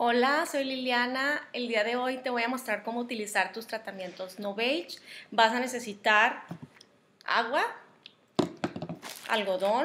Hola, soy Liliana. El día de hoy te voy a mostrar cómo utilizar tus tratamientos Novage. Vas a necesitar agua, algodón,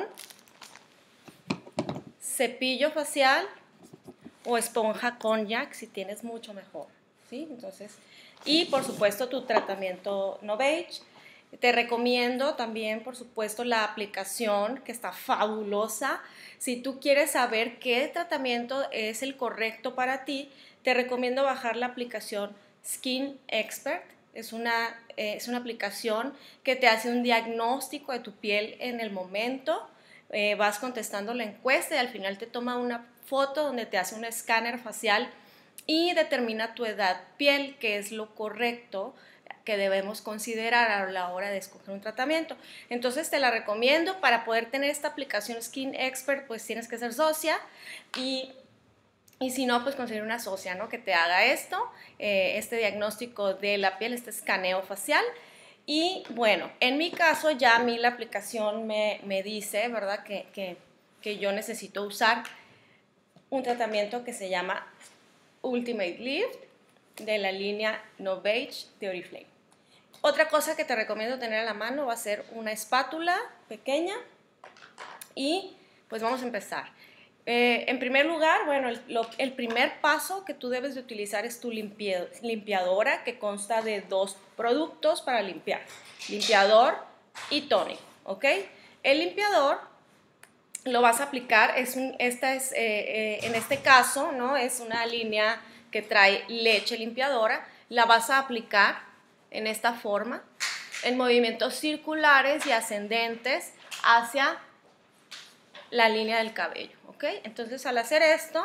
cepillo facial o esponja cognac si tienes mucho mejor, ¿sí? Entonces, y por supuesto tu tratamiento Novage. Te recomiendo también, por supuesto, la aplicación que está fabulosa. Si tú quieres saber qué tratamiento es el correcto para ti, te recomiendo bajar la aplicación Skin Expert. Es una aplicación que te hace un diagnóstico de tu piel en el momento. Vas contestando la encuesta y al final te toma una foto donde te hace un escáner facial y determina tu edad piel, que es lo correcto que debemos considerar a la hora de escoger un tratamiento. Entonces te la recomiendo. Para poder tener esta aplicación Skin Expert, pues tienes que ser socia y si no, pues conseguir una socia, ¿no? Que te haga esto, este diagnóstico de la piel, este escaneo facial. Y bueno, en mi caso ya a mí la aplicación me dice, ¿verdad? Que yo necesito usar un tratamiento que se llama Ultimate Lift de la línea Novage de Oriflame. Otra cosa que te recomiendo tener a la mano va a ser una espátula pequeña y pues vamos a empezar. En primer lugar, bueno, el primer paso que tú debes de utilizar es tu limpiadora, que consta de dos productos para limpiar, limpiador y tónico, ¿ok? El limpiador lo vas a aplicar, en este caso, ¿no? Es una línea que trae leche limpiadora, la vas a aplicar en esta forma, en movimientos circulares y ascendentes hacia la línea del cabello, ¿ok? Entonces al hacer esto,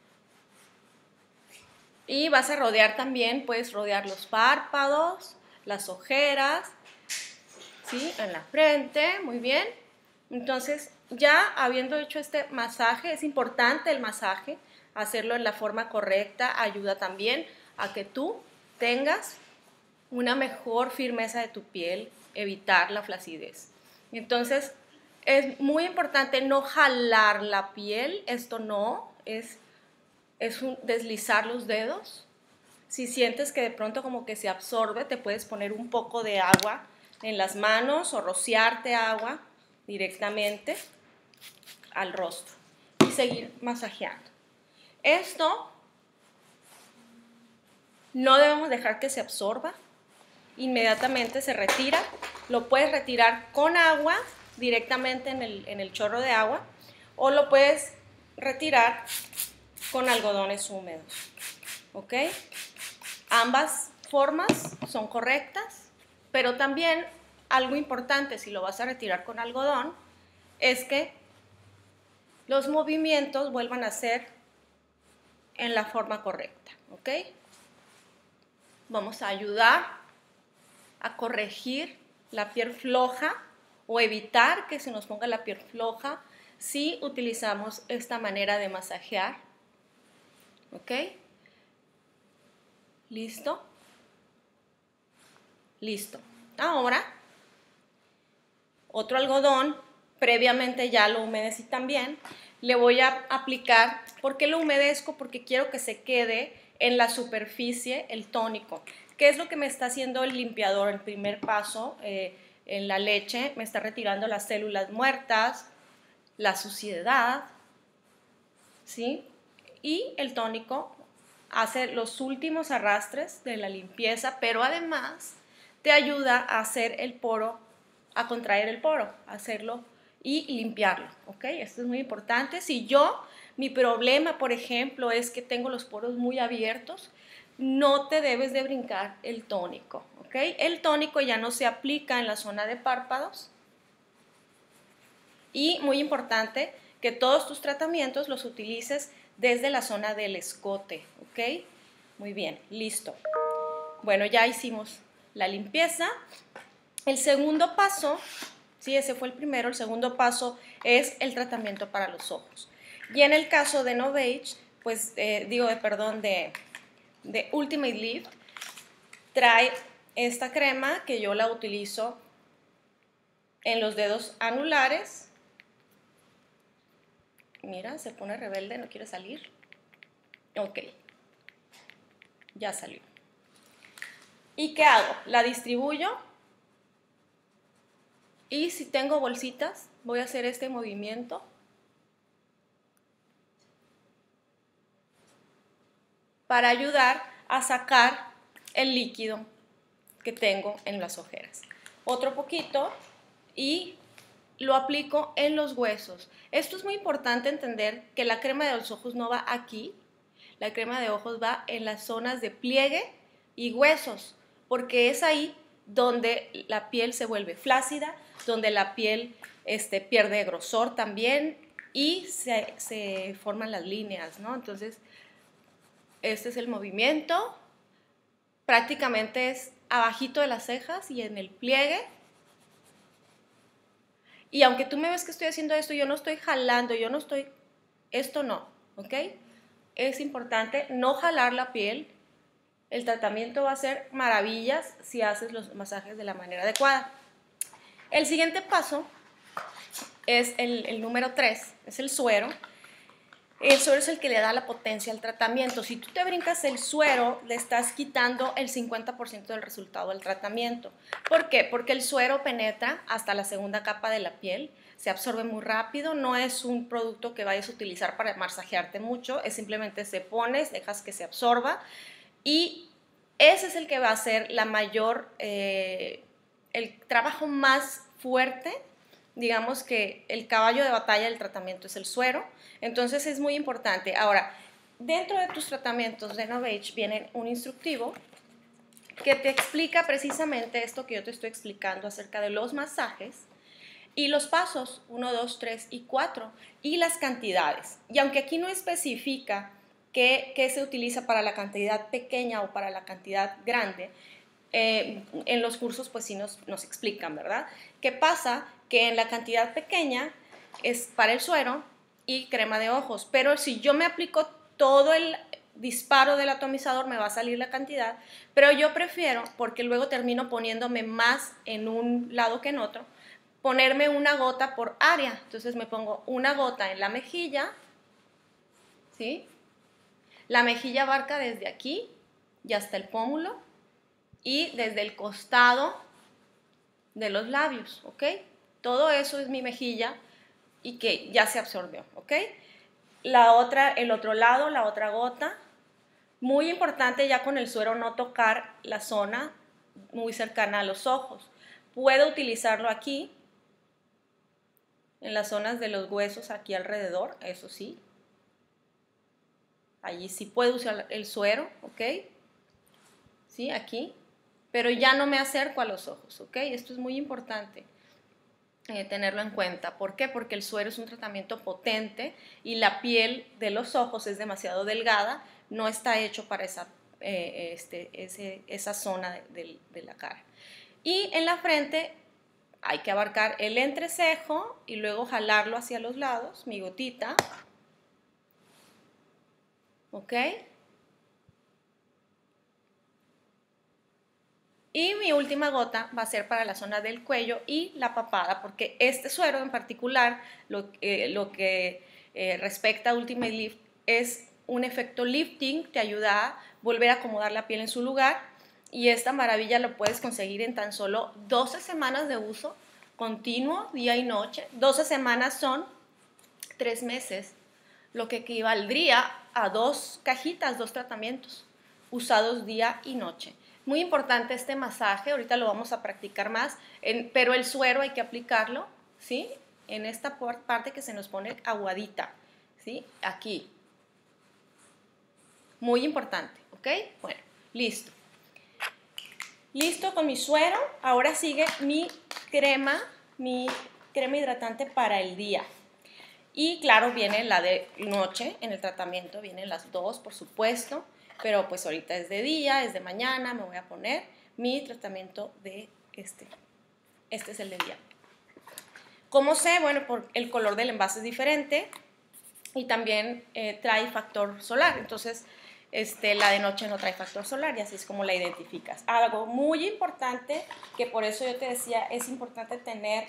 y vas a rodear también, puedes rodear los párpados, las ojeras, ¿sí? En la frente, muy bien. Entonces, ya habiendo hecho este masaje, es importante el masaje, hacerlo en la forma correcta, ayuda también a que tú tengas una mejor firmeza de tu piel, evitar la flacidez. Entonces, es muy importante no jalar la piel, esto no, es deslizar los dedos. Si sientes que de pronto como que se absorbe, te puedes poner un poco de agua en las manos o rociarte agua directamente al rostro y seguir masajeando. Esto no debemos dejar que se absorba, inmediatamente se retira, lo puedes retirar con agua directamente en el chorro de agua o lo puedes retirar con algodones húmedos, ¿ok? Ambas formas son correctas, pero también algo importante si lo vas a retirar con algodón es que los movimientos vuelvan a ser en la forma correcta, ¿ok? Vamos a ayudar a corregir la piel floja o evitar que se nos ponga la piel floja si utilizamos esta manera de masajear, ¿ok? ¿Listo? Listo. Ahora, otro algodón, previamente ya lo humedecí también, le voy a aplicar. ¿Por qué lo humedezco? Porque quiero que se quede en la superficie el tónico. ¿Qué es lo que me está haciendo el limpiador? El primer paso, en la leche, me está retirando las células muertas, la suciedad, ¿sí? Y el tónico hace los últimos arrastres de la limpieza, pero además te ayuda a hacer el poro, a contraer el poro, a hacerlo y limpiarlo, ¿ok? Esto es muy importante. Si mi problema, por ejemplo, es que tengo los poros muy abiertos, no te debes de brincar el tónico, ¿ok? El tónico ya no se aplica en la zona de párpados y muy importante que todos tus tratamientos los utilices desde la zona del escote, ¿ok? Muy bien, listo. Bueno, ya hicimos la limpieza. El segundo paso, sí, ese fue el primero, el segundo paso es el tratamiento para los ojos. Y en el caso de Novage, pues de Ultimate Lift, trae esta crema que yo la utilizo en los dedos anulares. Mira, se pone rebelde, no quiere salir. Ok, Ya salió. ¿Y qué hago? La distribuyo. Y si tengo bolsitas, voy a hacer este movimiento. Para ayudar a sacar el líquido que tengo en las ojeras. Otro poquito y lo aplico en los huesos. Esto es muy importante entender que la crema de los ojos no va aquí. La crema de ojos va en las zonas de pliegue y huesos, porque es ahí donde la piel se vuelve flácida, donde la piel pierde grosor también y se forman las líneas, ¿no? Entonces, este es el movimiento. Prácticamente es abajito de las cejas y en el pliegue. Y aunque tú me ves que estoy haciendo esto, yo no estoy jalando, esto no, ¿ok? Es importante no jalar la piel. El tratamiento va a ser maravillas si haces los masajes de la manera adecuada. El siguiente paso es el número 3, es el suero. El suero es el que le da la potencia al tratamiento. Si tú te brincas el suero, le estás quitando el 50% del resultado del tratamiento. ¿Por qué? Porque el suero penetra hasta la segunda capa de la piel, se absorbe muy rápido, no es un producto que vayas a utilizar para masajearte mucho, es simplemente se pones, dejas que se absorba y ese es el que va a ser el trabajo más fuerte. Digamos que el caballo de batalla del tratamiento es el suero, entonces es muy importante. Ahora, dentro de tus tratamientos de Novage viene un instructivo que te explica precisamente esto que yo te estoy explicando acerca de los masajes y los pasos 1, 2, 3 y 4 y las cantidades. Y aunque aquí no especifica qué se utiliza para la cantidad pequeña o para la cantidad grande, en los cursos pues sí nos explican, ¿verdad? ¿Qué pasa? Que en la cantidad pequeña es para el suero y crema de ojos, pero si yo me aplico todo el disparo del atomizador me va a salir la cantidad, pero yo prefiero, porque luego termino poniéndome más en un lado que en otro, ponerme una gota por área. Entonces me pongo una gota en la mejilla, ¿sí? La mejilla abarca desde aquí y hasta el pómulo y desde el costado de los labios, ¿ok? Todo eso es mi mejilla y que ya se absorbió, ¿ok? El otro lado, la otra gota. Muy importante ya con el suero no tocar la zona muy cercana a los ojos. Puedo utilizarlo aquí, en las zonas de los huesos aquí alrededor, eso sí. Allí sí puedo usar el suero, ¿ok? Sí, aquí. Pero ya no me acerco a los ojos, ¿ok? Esto es muy importante tenerlo en cuenta. ¿Por qué? Porque el suero es un tratamiento potente y la piel de los ojos es demasiado delgada, no está hecho para esa zona de la cara. Y en la frente hay que abarcar el entrecejo y luego jalarlo hacia los lados, mi gotita, ¿ok? Y mi última gota va a ser para la zona del cuello y la papada, porque este suero en particular, lo que respecta a Ultimate Lift, es un efecto lifting, te ayuda a volver a acomodar la piel en su lugar y esta maravilla lo puedes conseguir en tan solo 12 semanas de uso continuo, día y noche. 12 semanas son 3 meses, lo que equivaldría a 2 cajitas, 2 tratamientos usados día y noche. Muy importante este masaje, ahorita lo vamos a practicar más, pero el suero hay que aplicarlo, ¿sí? En esta parte que se nos pone aguadita, ¿sí? Aquí. Muy importante, ¿ok? Bueno, listo. Listo con mi suero, ahora sigue mi crema hidratante para el día. Y claro, viene la de noche en el tratamiento, vienen las dos, por supuesto. Pero pues ahorita es de día, es de mañana, me voy a poner mi tratamiento de este es el de día. ¿Cómo sé? Bueno, por el color del envase es diferente y también trae factor solar, entonces la de noche no trae factor solar y así es como la identificas. Algo muy importante, que por eso yo te decía, es importante tener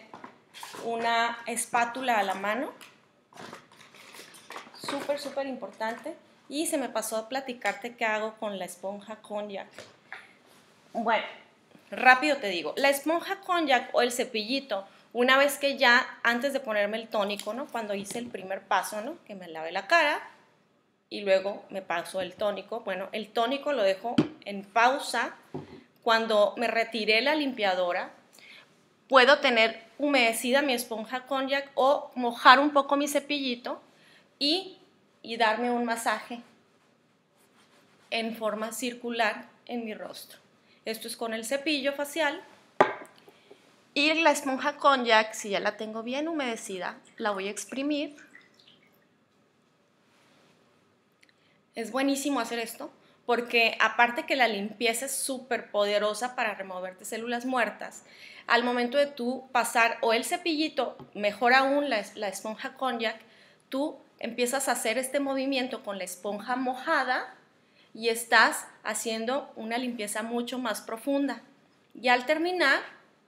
una espátula a la mano, súper, súper importante. Y se me pasó a platicarte qué hago con la esponja Cognac. Bueno, rápido te digo, la esponja Cognac o el cepillito, una vez que ya, antes de ponerme el tónico, ¿no? Cuando hice el primer paso, ¿no? Que me lavé la cara y luego me paso el tónico. Bueno, el tónico lo dejo en pausa. Cuando me retiré la limpiadora, puedo tener humedecida mi esponja Cognac o mojar un poco mi cepillito y darme un masaje en forma circular en mi rostro. Esto es con el cepillo facial. Y la esponja Cognac, si ya la tengo bien humedecida, la voy a exprimir. Es buenísimo hacer esto porque aparte que la limpieza es súper poderosa para removerte células muertas, al momento de tú pasar o el cepillito, mejor aún la esponja Cognac, tú empiezas a hacer este movimiento con la esponja mojada y estás haciendo una limpieza mucho más profunda. Y al terminar,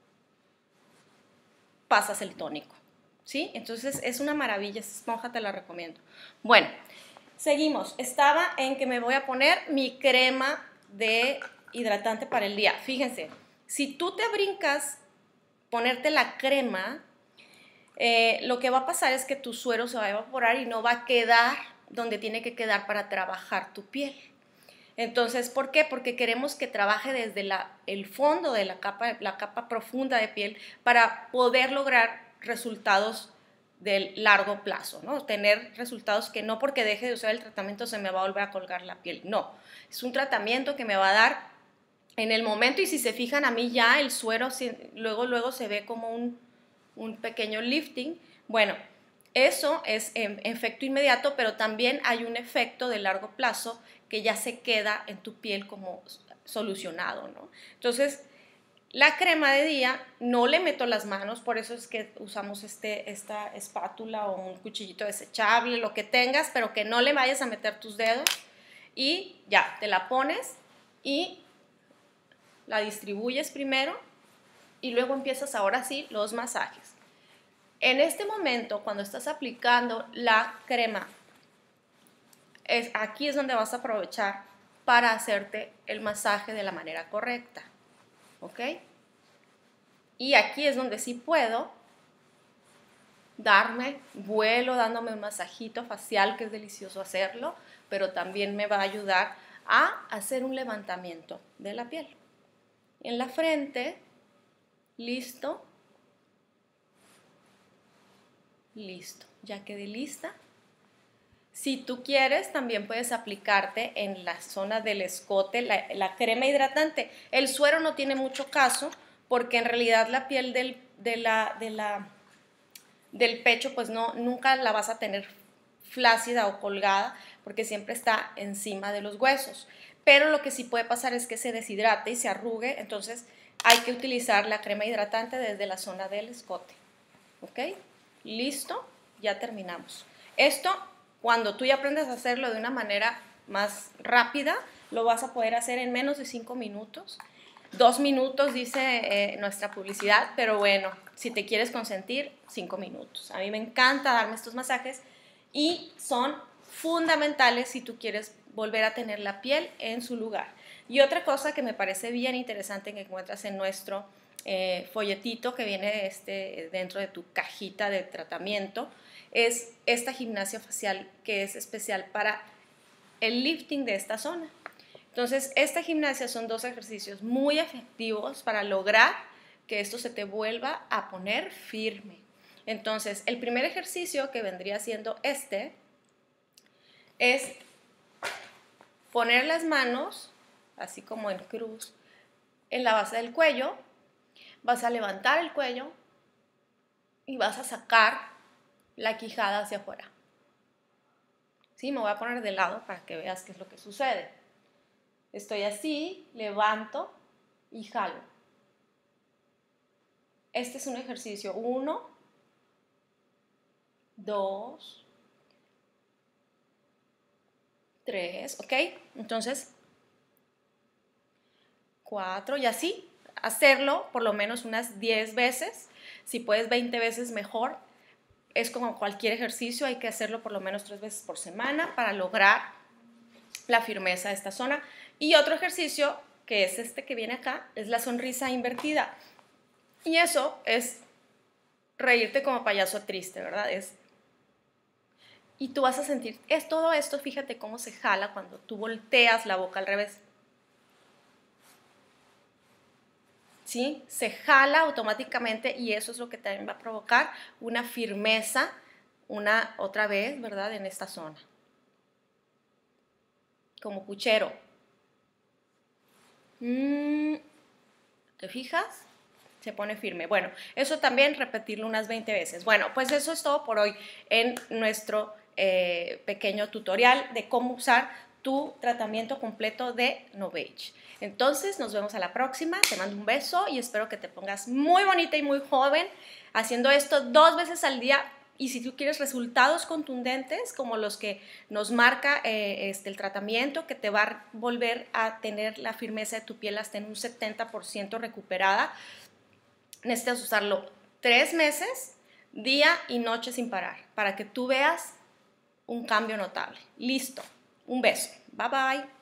pasas el tónico, ¿sí? Entonces es una maravilla, esa esponja te la recomiendo. Bueno, seguimos. Estaba en que me voy a poner mi crema de hidratante para el día. Fíjense, si tú te brincas ponerte la crema, lo que va a pasar es que tu suero se va a evaporar y no va a quedar donde tiene que quedar para trabajar tu piel. Entonces, ¿por qué? Porque queremos que trabaje desde el fondo de la capa profunda de piel para poder lograr resultados de largo plazo, ¿no? Tener resultados que no porque deje de usar el tratamiento se me va a volver a colgar la piel, no. Es un tratamiento que me va a dar en el momento y si se fijan a mí ya el suero luego se ve como un pequeño lifting. Bueno, eso es en efecto inmediato, pero también hay un efecto de largo plazo que ya se queda en tu piel como solucionado, ¿no? Entonces, la crema de día no le meto las manos, por eso es que usamos esta espátula o un cuchillito desechable, lo que tengas, pero que no le vayas a meter tus dedos y ya, te la pones y la distribuyes primero y luego empiezas ahora sí los masajes. En este momento, cuando estás aplicando la crema, aquí es donde vas a aprovechar para hacerte el masaje de la manera correcta, ¿ok? Y aquí es donde sí puedo dándome un masajito facial, que es delicioso hacerlo, pero también me va a ayudar a hacer un levantamiento de la piel. En la frente, listo, listo, ya quedé lista. Si tú quieres, también puedes aplicarte en la zona del escote la crema hidratante. El suero no tiene mucho caso porque en realidad la piel del pecho pues nunca la vas a tener flácida o colgada porque siempre está encima de los huesos. Pero lo que sí puede pasar es que se deshidrate y se arrugue, entonces hay que utilizar la crema hidratante desde la zona del escote. ¿Ok? Listo, ya terminamos. Esto, cuando tú ya aprendes a hacerlo de una manera más rápida, lo vas a poder hacer en menos de 5 minutos. 2 minutos dice nuestra publicidad, pero bueno, si te quieres consentir, 5 minutos. A mí me encanta darme estos masajes y son fundamentales si tú quieres volver a tener la piel en su lugar. Y otra cosa que me parece bien interesante que encuentras en nuestro folletito que viene dentro de tu cajita de tratamiento es esta gimnasia facial que es especial para el lifting de esta zona. Entonces, esta gimnasia son 2 ejercicios muy efectivos para lograr que esto se te vuelva a poner firme. Entonces, el primer ejercicio que vendría siendo es poner las manos, así como en cruz, en la base del cuello. Vas a levantar el cuello y vas a sacar la quijada hacia afuera. ¿Sí? Me voy a poner de lado para que veas qué es lo que sucede. Estoy así, levanto y jalo. Este es un ejercicio 1, 2, 3, ¿ok? Entonces, 4 y así. Hacerlo por lo menos unas 10 veces. Si puedes 20 veces mejor. Es como cualquier ejercicio, hay que hacerlo por lo menos 3 veces por semana para lograr la firmeza de esta zona. Y otro ejercicio, que es este que viene acá, es la sonrisa invertida. Y eso es reírte como payaso triste, ¿verdad? Y tú vas a sentir, todo esto, fíjate cómo se jala cuando tú volteas la boca al revés. ¿Sí? Se jala automáticamente y eso es lo que también va a provocar una firmeza, otra vez, ¿verdad? En esta zona. Como puchero. ¿Te fijas? Se pone firme. Bueno, eso también repetirlo unas 20 veces. Bueno, pues eso es todo por hoy en nuestro pequeño tutorial de cómo usar tu tratamiento completo de Novage. Entonces, nos vemos a la próxima. Te mando un beso y espero que te pongas muy bonita y muy joven haciendo esto 2 veces al día. Y si tú quieres resultados contundentes como los que nos marca el tratamiento, que te va a volver a tener la firmeza de tu piel hasta en un 70% recuperada, necesitas usarlo 3 meses, día y noche sin parar, para que tú veas un cambio notable. Listo. Un beso. Bye bye.